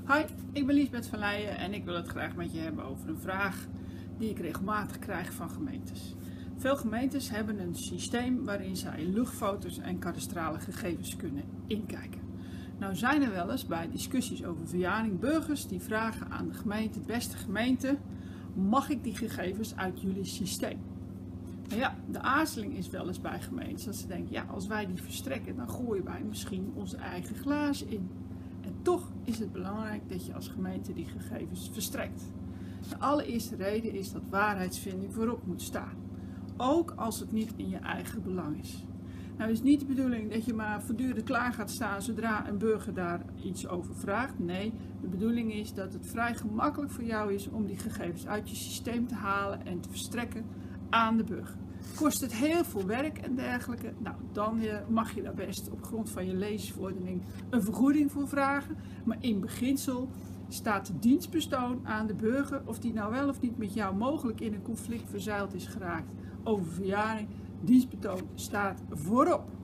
Hi, ik ben Liesbeth van Leijen en ik wil het graag met je hebben over een vraag die ik regelmatig krijg van gemeentes. Veel gemeentes hebben een systeem waarin zij luchtfoto's en kadastrale gegevens kunnen inkijken. Nou zijn er wel eens bij discussies over verjaring burgers die vragen aan de gemeente: beste gemeente, mag ik die gegevens uit jullie systeem? Nou ja, de aarzeling is wel eens bij gemeentes dat ze denken, ja, als wij die verstrekken, dan gooien wij misschien onze eigen glazen in. En toch is het belangrijk dat je als gemeente die gegevens verstrekt. De allereerste reden is dat waarheidsvinding voorop moet staan. Ook als het niet in je eigen belang is. Nou is niet de bedoeling dat je maar voortdurend klaar gaat staan zodra een burger daar iets over vraagt. Nee, de bedoeling is dat het vrij gemakkelijk voor jou is om die gegevens uit je systeem te halen en te verstrekken aan de burger. Kost het heel veel werk en dergelijke, nou dan mag je daar best op grond van je leesverordening een vergoeding voor vragen. Maar in beginsel staat de dienstpersoon aan de burger, of die nou wel of niet met jou mogelijk in een conflict verzeild is geraakt over verjaring. Dienstpersoon staat voorop.